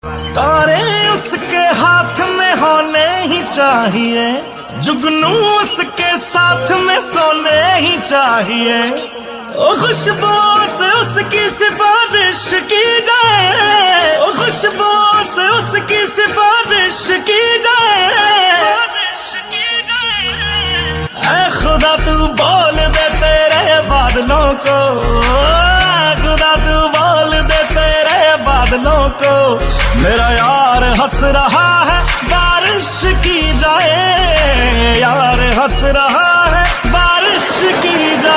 तारे उसके हाथ में होने ही चाहिए, जुगनू उसके साथ में सोने ही चाहिए। ओ खुशबू से उसकी सिफारिश की जाए, ओ खुशबू से उसकी सिफारिश की जाए। ऐ खुदा तू बोल दे तेरे बादलों को, खुदा तू बोल दे तेरे बादलों को, मेरा यार हंस रहा है बारिश की जाए, यार हंस रहा है बारिश की जाए।